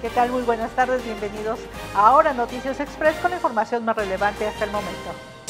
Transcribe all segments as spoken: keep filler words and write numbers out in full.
¿Qué tal? Muy buenas tardes, bienvenidos a Ahora Noticias Express con la información más relevante hasta el momento.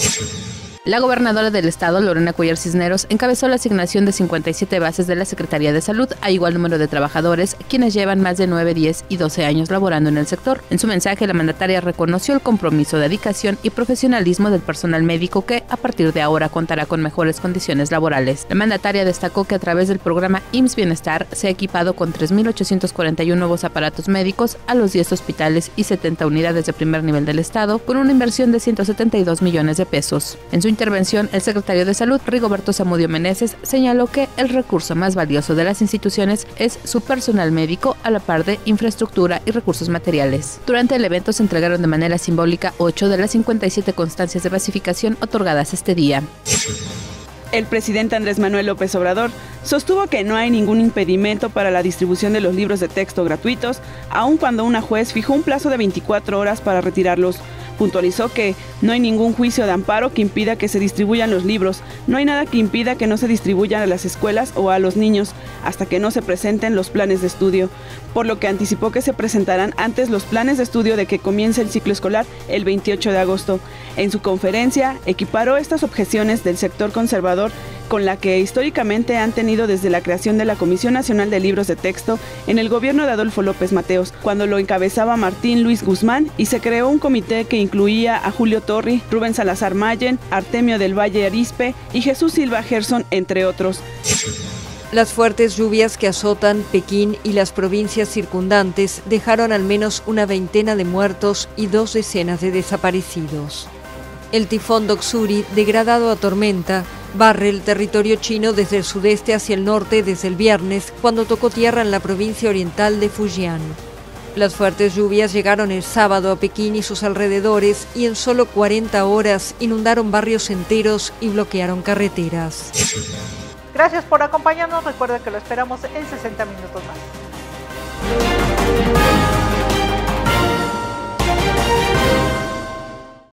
La gobernadora del estado, Lorena Cuellar Cisneros, encabezó la asignación de cincuenta y siete bases de la Secretaría de Salud a igual número de trabajadores, quienes llevan más de nueve, diez y doce años laborando en el sector. En su mensaje, la mandataria reconoció el compromiso, dedicación y profesionalismo del personal médico que, a partir de ahora, contará con mejores condiciones laborales. La mandataria destacó que a través del programa I M S S Bienestar se ha equipado con tres mil ochocientos cuarenta y uno nuevos aparatos médicos a los diez hospitales y setenta unidades de primer nivel del estado, con una inversión de ciento setenta y dos millones de pesos. En su intervención, el secretario de Salud, Rigoberto Zamudio Meneses, señaló que el recurso más valioso de las instituciones es su personal médico, a la par de infraestructura y recursos materiales. Durante el evento se entregaron de manera simbólica ocho de las cincuenta y siete constancias de basificación otorgadas este día. El presidente Andrés Manuel López Obrador sostuvo que no hay ningún impedimento para la distribución de los libros de texto gratuitos, aun cuando una juez fijó un plazo de veinticuatro horas para retirarlos. Puntualizó que no hay ningún juicio de amparo que impida que se distribuyan los libros, no hay nada que impida que no se distribuyan a las escuelas o a los niños hasta que no se presenten los planes de estudio, por lo que anticipó que se presentarán antes los planes de estudio de que comience el ciclo escolar el veintiocho de agosto. En su conferencia, equiparó estas objeciones del sector conservador con la que históricamente han tenido desde la creación de la Comisión Nacional de Libros de Texto en el gobierno de Adolfo López Mateos, cuando lo encabezaba Martín Luis Guzmán y se creó un comité que incluía a Julio Torri, Rubén Salazar Mayen, Artemio del Valle Arispe y Jesús Silva Gerson, entre otros. Las fuertes lluvias que azotan Pekín y las provincias circundantes dejaron al menos una veintena de muertos y dos decenas de desaparecidos. El tifón Doksuri, degradado a tormenta, barre el territorio chino desde el sudeste hacia el norte desde el viernes, cuando tocó tierra en la provincia oriental de Fujian. Las fuertes lluvias llegaron el sábado a Pekín y sus alrededores y en solo cuarenta horas inundaron barrios enteros y bloquearon carreteras. Gracias por acompañarnos. Recuerda que lo esperamos en sesenta minutos más.